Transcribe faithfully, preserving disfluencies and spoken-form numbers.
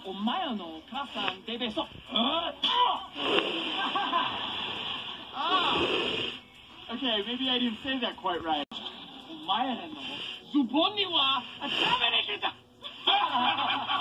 お前らのお母さんデベソ。Okay, maybe I didn't say that quite right. お前らのズボンにはダメでした。